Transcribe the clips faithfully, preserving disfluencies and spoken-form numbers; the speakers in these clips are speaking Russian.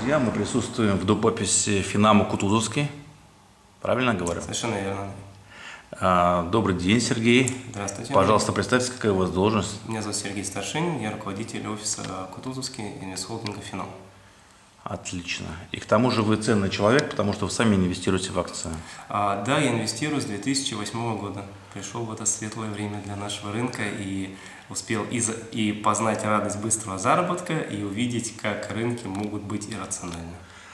друзья, мы присутствуем в доп. Офисе Финамо Кутузовский. Правильно говорю? Совершенно верно. А, добрый день, Сергей. Здравствуйте. Пожалуйста, представьте, какая у вас должность? Меня зовут Сергей Старшин, я руководитель офиса Кутузовский инвестхолдинга Финамо. Отлично. И к тому же вы ценный человек, потому что вы сами инвестируете в акции. А, да, я инвестирую с две тысячи восьмого года. Пришел в это светлое время для нашего рынка и успел и, за, и познать радость быстрого заработка, и увидеть, как рынки могут быть иррациональны.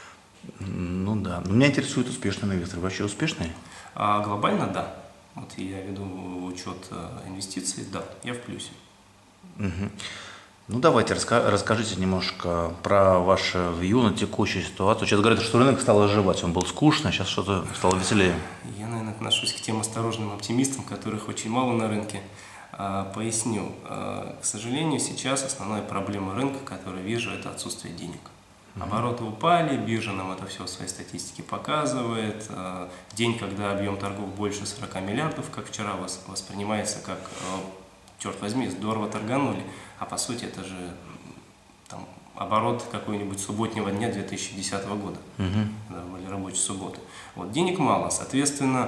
Ну да. Но меня интересует успешный инвестор. Вы вообще успешный? А, глобально, да. Вот я веду учет инвестиций, да, я в плюсе. Угу. Ну давайте, раска расскажите немножко про ваше вью на текущую ситуацию. Сейчас говорят, что рынок стал оживать, он был скучный, сейчас что-то стало веселее. Я, наверное, отношусь к тем осторожным оптимистам, которых очень мало на рынке. А, поясню. А, к сожалению, сейчас основная проблема рынка, которую вижу, это отсутствие денег. Обороты упали, биржа нам это все в своей статистике показывает. День, когда объем торгов больше сорока миллиардов, как вчера, воспринимается как, черт возьми, здорово торганули, а по сути это же там, оборот какой-нибудь субботнего дня две тысячи десятого года, uh-huh. когда были рабочие субботы. Вот, денег мало, соответственно,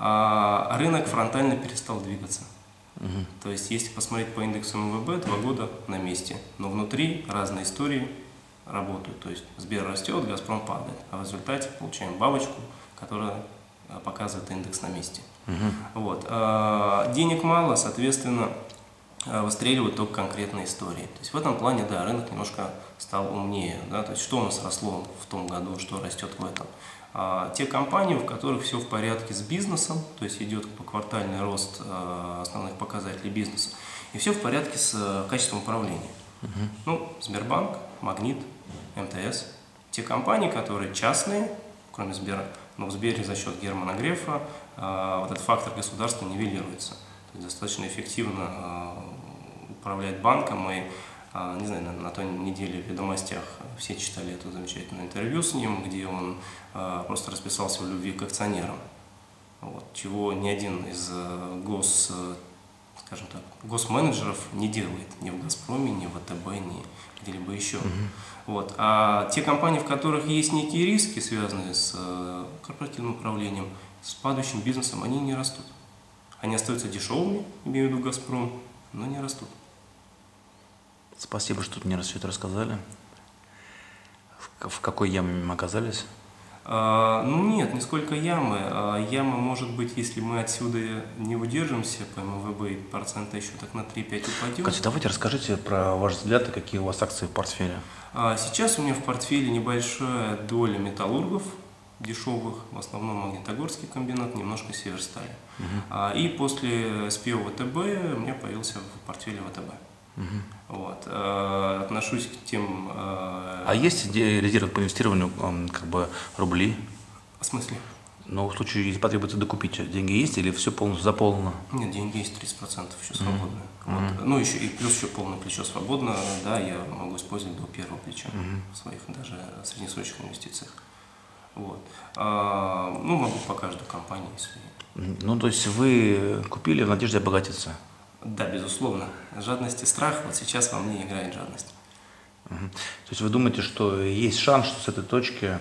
рынок фронтально перестал двигаться. Uh-huh. То есть, если посмотреть по индексу эм вэ бэ, два года на месте, но внутри разные истории работают. То есть Сбер растет, Газпром падает, а в результате получаем бабочку, которая показывает индекс на месте. Uh-huh. Вот. А, денег мало, соответственно, выстреливают только конкретные истории. То есть в этом плане, да, рынок немножко стал умнее. Да? То есть что у нас росло в том году, что растет в этом. А, те компании, в которых все в порядке с бизнесом, то есть идет поквартальный рост а, основных показателей бизнеса, и все в порядке с а, качеством управления. Uh-huh. Ну, Сбербанк, Магнит, эм тэ эс. Те компании, которые частные, кроме Сбера, но в Сбере за счет Германа Грефа э, вот этот фактор государства нивелируется. То есть достаточно эффективно э, управлять банком. И, э, не знаю, на, на той неделе в «Ведомостях» все читали это замечательное интервью с ним, где он э, просто расписался в любви к акционерам. Вот, чего ни один из э, гос... Э, скажем так, госменеджеров не делает ни в «Газпроме», ни в вэ тэ бэ, ни где-либо еще. Uh-huh. Вот. А те компании, в которых есть некие риски, связанные с э, корпоративным управлением, с падающим бизнесом, они не растут. Они остаются дешевыми, имею в виду «Газпром», но не растут. Спасибо, что мне все это рассказали. В, в какой яме мы оказались? А, ну нет, не сколько ямы. А, яма может быть, если мы отсюда не удержимся по эм вэ бэ, процента еще так на три-пять упадет. Кстати, давайте расскажите про ваш взгляд и какие у вас акции в портфеле. А, сейчас у меня в портфеле небольшая доля металлургов дешевых, в основном Магнитогорский комбинат, немножко Северстали. Угу. А, и после эс пи о вэ тэ бэ у меня появился в портфеле вэ тэ бэ. Угу. Вот. А, отношусь к тем… А, а есть резервы по инвестированию, как бы, рубли? В смысле? Но в случае, если потребуется докупить, деньги есть или все полностью заполнено? Нет, деньги есть тридцать процентов еще свободно. Mm-hmm. Вот. Ну, еще и плюс еще полное плечо свободно, да, я могу использовать до первого плеча mm-hmm. в своих даже среднесрочных инвестициях. Вот. А, ну, могу по каждой компании, если… Ну, то есть вы купили в надежде обогатиться? Да, безусловно. Жадность и страх, вот сейчас во мне играет жадность. Угу. То есть вы думаете, что есть шанс, что с этой точки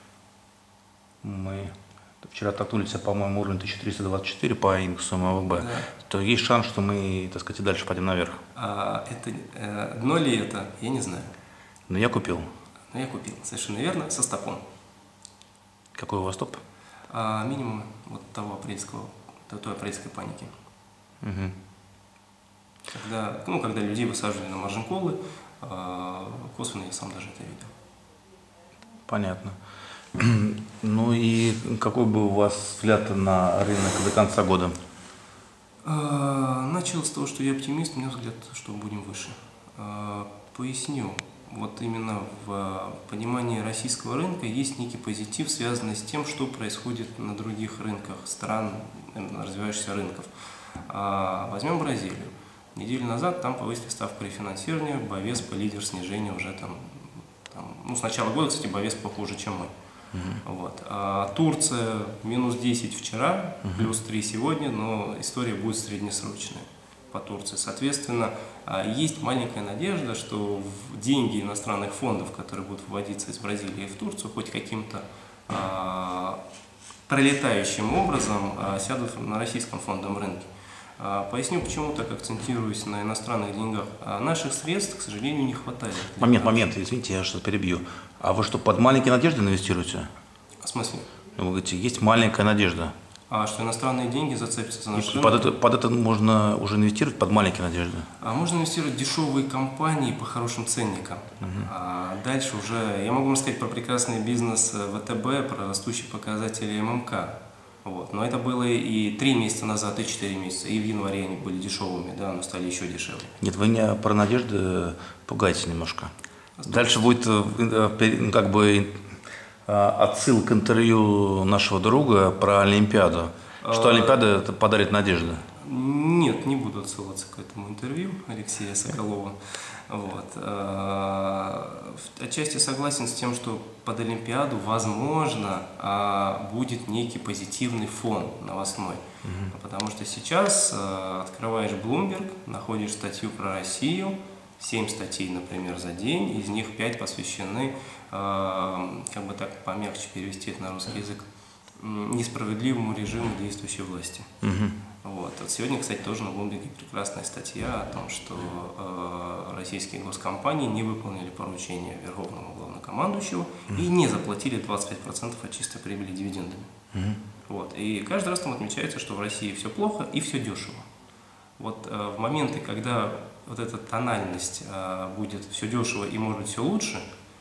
мы вчера толкнулись, по-моему, уровень тысяча триста двадцать четыре по индексу эм вэ бэ, да. То есть шанс, что мы, так сказать, и дальше пойдем наверх? А, это, э, дно ли это, я не знаю. Но я купил. Но я купил, совершенно верно, со стопом. Какой у вас стоп? А, минимум вот того апрельского, той апрельской паники. Угу. Когда, ну, когда людей высаживали на маржин-колы, косвенно я сам даже это видел. Понятно. Ну и какой был у вас взгляд на рынок до конца года? Начал с того, что я оптимист, у меня взгляд, что будем выше. Поясню. Вот именно в понимании российского рынка есть некий позитив, связанный с тем, что происходит на других рынках стран, развивающихся рынков. Возьмем Бразилию. Неделю назад там повысили ставку рефинансирования, Бовеспа лидер снижения уже там, там, ну с начала года, кстати, Бовеспа хуже, чем мы. Uh-huh. Вот. А Турция минус десять вчера, uh-huh. плюс три сегодня, но история будет среднесрочная. по Турции. Соответственно, есть маленькая надежда, что деньги иностранных фондов, которые будут вводиться из Бразилии в Турцию, хоть каким-то пролетающим образом сядут на российском фондовом рынке. Поясню, почему так акцентируюсь на иностранных деньгах. Наших средств, к сожалению, не хватает. Момент, момент, извините, я что-то перебью. А вы что, под маленькие надежды инвестируете? В смысле? Вы говорите, есть маленькая надежда. А что иностранные деньги зацепятся за наш рынок? Под это, под это можно уже инвестировать, под маленькие надежды? А можно инвестировать в дешевые компании по хорошим ценникам. Угу. А дальше уже, я могу вам сказать про прекрасный бизнес ВТБ, про растущие показатели ММК. Вот. Но это было и три месяца назад, и четыре месяца, и в январе они были дешевыми, да, но стали еще дешевле. Нет, вы меня про надежды пугаете немножко. Дальше будет как бы отсыл к интервью нашего друга про Олимпиаду. Что Олимпиада это подарит надежды? Нет, не буду отсылаться к этому интервью Алексея Соколова. Вот. Отчасти согласен с тем, что под Олимпиаду, возможно, будет некий позитивный фон новостной. Угу. Потому что сейчас открываешь Bloomberg, находишь статью про Россию, семь статей, например, за день, из них пять посвящены, как бы так помягче перевести это на русский язык, несправедливому режиму действующей власти. Угу. Вот. Вот сегодня, кстати, тоже на Bloomberg прекрасная статья о том, что э, российские госкомпании не выполнили поручения Верховного Главнокомандующего угу. и не заплатили двадцать пять процентов от чистой прибыли дивидендами. Угу. Вот. И каждый раз там отмечается, что в России все плохо и все дешево. Вот э, в моменты, когда вот эта тональность э, будет все дешево и может быть все лучше,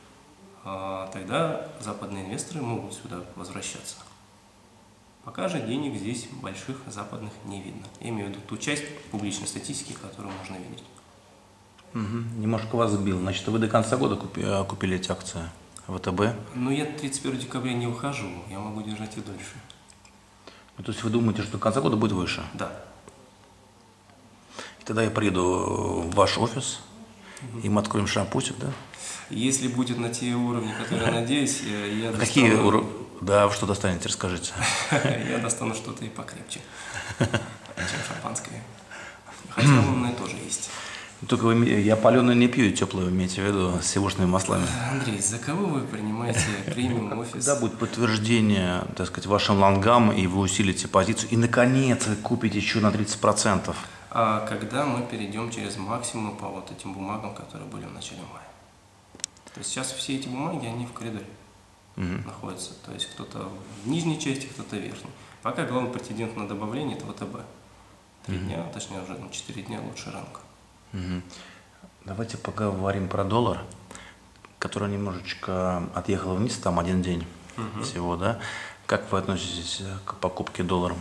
э, тогда западные инвесторы могут сюда возвращаться. Пока же денег здесь больших западных не видно. Я имею в виду ту часть публичной статистики, которую можно видеть. Угу. Немножко вас сбил. Значит, вы до конца года купи, купили эти акции ВТБ? Ну, я тридцать первого декабря не ухожу, я могу держать и дольше. Ну, то есть вы думаете, что до конца года будет выше? Да. И тогда я приеду в ваш офис, угу. и мы откроем шампусик, да? Если будет на те уровни, которые я надеюсь, я достану... Какие уровни? Да, что достанете, расскажите. Я достану что-то и покрепче, чем шампанское. Хотя умное тоже есть. Только вы, я паленое не пью, теплое, имеете в виду, с сивушными маслами. Андрей, за кого вы принимаете премиум офис? Когда будет подтверждение, так сказать, вашим лонгам, и вы усилите позицию, и, наконец, вы купите еще на тридцать процентов? А когда мы перейдем через максимум по вот этим бумагам, которые были в начале мая. То есть сейчас все эти бумаги, они в коридоре угу. находятся. То есть кто-то в нижней части, кто-то в верхней. Пока главный претендент на добавление – это ВТБ. Три угу. дня, точнее уже ну, четыре дня лучше рынка. Угу. Давайте поговорим про доллар, который немножечко отъехал вниз, там один день угу. всего, да? Как вы относитесь к покупке долларом?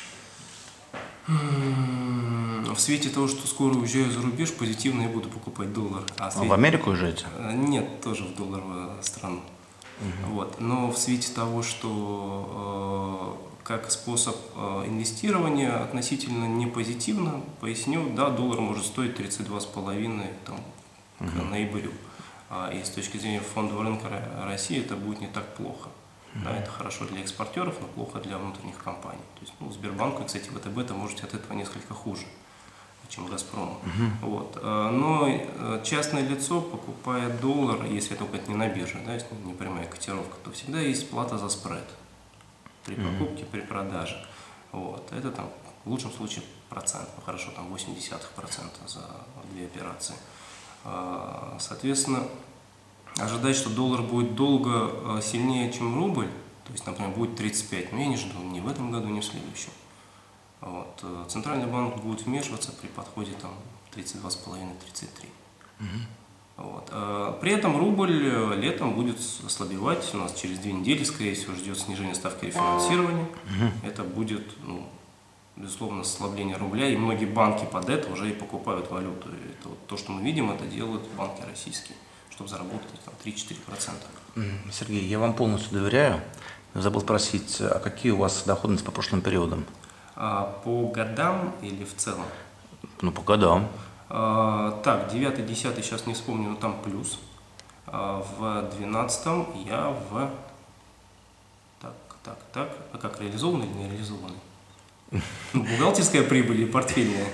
В свете того, что скоро уезжаю за рубеж, позитивно я буду покупать доллар. А в, свете... в Америку уезжаете? Нет, тоже в долларовую страну. Угу. Вот. Но в свете того, что э, как способ э, инвестирования относительно не позитивно, поясню, да, доллар может стоить тридцать два с половиной там, угу. к ноябрю. А, и с точки зрения фондового рынка России это будет не так плохо. Да, это хорошо для экспортеров, но плохо для внутренних компаний. То есть, ну, Сбербанку, кстати, ВТБ, это можете от этого несколько хуже, чем Газпрому. Uh-huh. Вот. Но частное лицо, покупая доллар, если только это не на бирже, да, если не прямая котировка, то всегда есть плата за спред при покупке, uh-huh. при продаже. Вот. Это там в лучшем случае процент, ну хорошо, там восемь десятых процента за две операции. Соответственно, ожидать, что доллар будет долго сильнее, чем рубль, то есть, например, будет тридцать пять, но я не жду ни в этом году, ни в следующем. Вот. Центральный банк будет вмешиваться при подходе там тридцать два с половиной — тридцать три. Угу. Вот. При этом рубль летом будет ослабевать, у нас через две недели, скорее всего, ждет снижение ставки рефинансирования. Угу. Это будет, ну, безусловно, ослабление рубля, и многие банки под это уже и покупают валюту. И это вот то, что мы видим, это делают банки российские, чтобы заработать три-четыре процента. Сергей, я вам полностью доверяю. Забыл спросить, а какие у вас доходности по прошлым периодам? А, по годам или в целом? Ну, по годам. А, так, девятый, десятый, сейчас не вспомню, но там плюс. А, в двенадцатом я в... Так, так, так. А как, реализованный или не реализованный? Бухгалтерская прибыль или портфельная?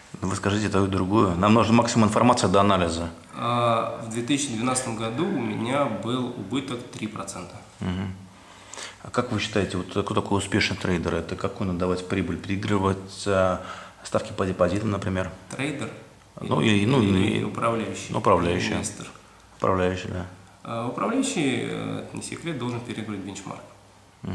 Вы скажите то и другую. Нам нужна максимум информации до анализа. А в две тысячи двенадцатом году у меня был убыток три процента. Угу. А как вы считаете, вот кто такой успешный трейдер? Это какую надо давать прибыль? Переигрывать а, ставки по депозитам, например? Трейдер? Ну, или, и, ну, или и, управляющий? Управляющий. Инвестор. Управляющий, да. А управляющий, это не секрет, должен переигрывать бенчмарк. Угу.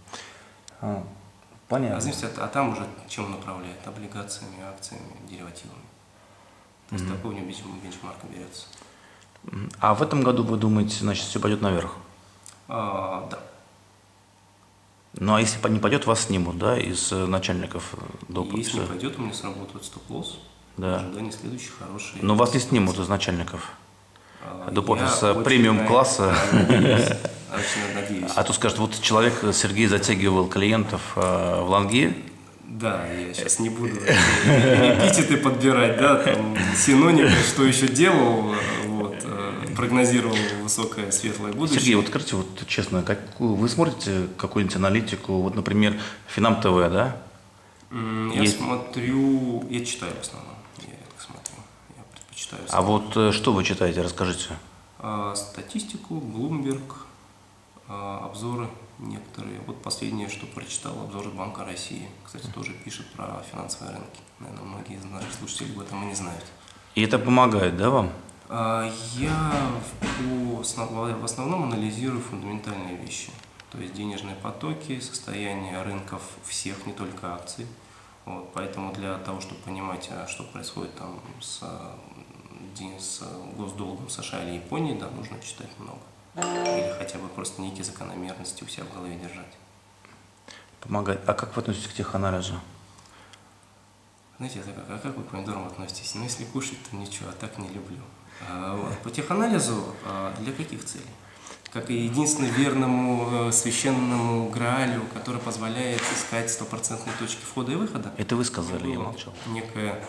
А, понятно. А, зависит от, а там уже чем он управляет? Облигациями, акциями, деривативами. То есть mm-hmm. такой у него бенчмарк берется. А в этом году, вы думаете, значит, все пойдет наверх? А, да. Ну, а если не пойдет, вас снимут, да, из начальников до подписи? Если не пойдет, у меня сработает стоп-лосс. Да. Ожидание следующий хороший. Но вас не снимут из начальников. А, до офиса премиум-класса. Очень надеюсь. А то скажут, вот человек, Сергей, затягивал клиентов в лонги. Да, я сейчас не буду эпитеты подбирать, да, там, синонимы, что еще делал, вот, прогнозировал высокое светлое будущее. Сергей, вот скажите, вот честно, какую, вы смотрите какую-нибудь аналитику, вот, например, Финам ТВ, да? Я Есть... смотрю, я читаю в основном, я редко смотрю, я предпочитаю. А вот что вы читаете, расскажите. А, статистику, Bloomberg, а, обзоры некоторые. Вот последнее, что прочитал, обзор Банка России. Кстати, тоже пишет про финансовые рынки. Наверное, многие из наших слушателей об этом и не знают. И это помогает, да, вам? Я в основном анализирую фундаментальные вещи. То есть денежные потоки, состояние рынков всех, не только акций. Вот, поэтому для того, чтобы понимать, что происходит там с, с госдолгом США или Японии, да, нужно читать много. Или хотя бы просто некие закономерности у себя в голове держать. Помогает. А как вы относитесь к теханализу? Знаете, это как, а как вы к помидорам относитесь? Ну, если кушать, то ничего, а так не люблю. А, вот. По теханализу а, для каких целей? Как и единственно верному э, священному Граалю, который позволяет искать стопроцентные точки входа и выхода. Это вы сказали, я молчал. Некое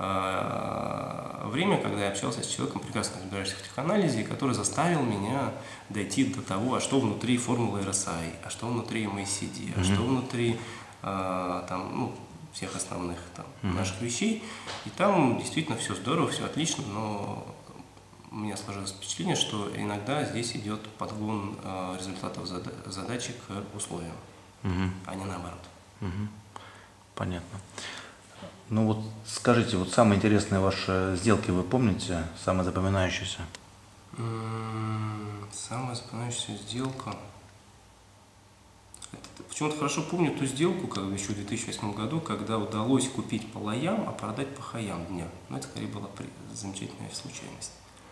время, когда я общался с человеком, прекрасно разбирающимся в теханализе, который заставил меня дойти до того, а что внутри формулы эр эс ай, а что внутри эм эй си ди, а mm-hmm. что внутри а, там, ну, всех основных там, mm-hmm. наших вещей. И там действительно все здорово, все отлично, но у меня сложилось впечатление, что иногда здесь идет подгон а, результатов зада- задачи к условиям, mm-hmm. а не наоборот. Mm-hmm. Понятно. Ну вот скажите, вот самые интересные ваши сделки вы помните, самые запоминающиеся? Самая запоминающаяся сделка. Это, почему-то хорошо помню ту сделку, как еще в две тысячи восьмом году, когда удалось купить по лоям, а продать по хаям дня. Но это скорее была замечательная случайность.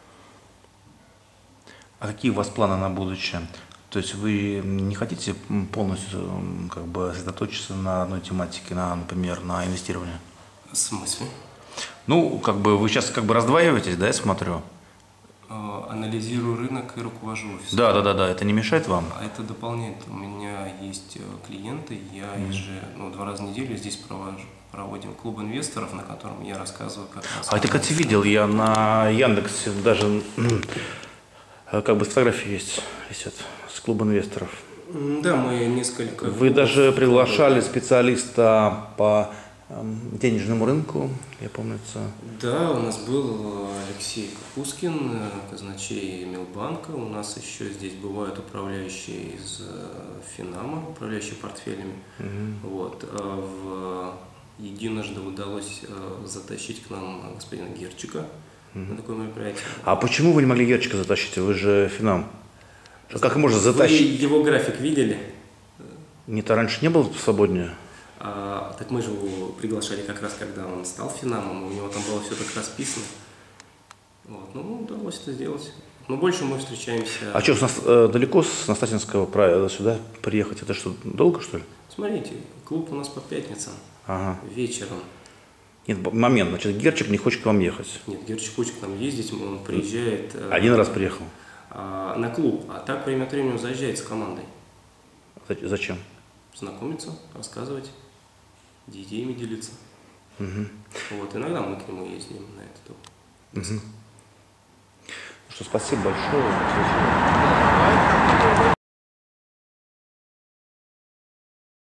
А какие у вас планы на будущее? То есть вы не хотите полностью как бы сосредоточиться на одной тематике, на, например, на инвестировании? В смысле? Ну, как бы вы сейчас как бы раздваиваетесь, да, я смотрю? Э, анализирую рынок и руковожу офисом. Да, да, да, да, это не мешает вам? А это дополняет. У меня есть клиенты, я mm-hmm. ежи, ну, два раза в неделю здесь провожу, проводим клуб инвесторов, на котором я рассказываю, как раз. А это, кстати, видел я на Яндексе, даже как бы фотографии есть, висят с клуба инвесторов. Да, мы несколько... Вы даже приглашали специалиста по денежному рынку, я помню. Да, у нас был Алексей Капускин, казначей Милбанка. У нас еще здесь бывают управляющие из Финама, управляющие портфелями. Угу. Вот. В... Единожды удалось затащить к нам господина Герчика угу. на такое мероприятие. А почему вы не могли Герчика затащить? Вы же Финам. Как можно затащить? Вы его график видели? Не-то раньше не был свободнее? А, так мы же его приглашали как раз, когда он стал Финамом, у него там было все так расписано. Вот. Ну, удалось это сделать. Но больше мы встречаемся... А что, с нас, э, далеко с Настасьинского правила сюда приехать? Это что, долго, что ли? Смотрите, клуб у нас по пятницам, ага. вечером. Нет, момент, значит, Герчик не хочет к вам ехать. Нет, Герчик хочет к нам ездить, он приезжает... Один э, раз приехал? Э, на клуб, а так время от времени он заезжает с командой. Зачем? Знакомиться, рассказывать, идеями делиться. Угу. Вот, иногда мы к нему ездим на этот опыт. Угу. Что, спасибо большое.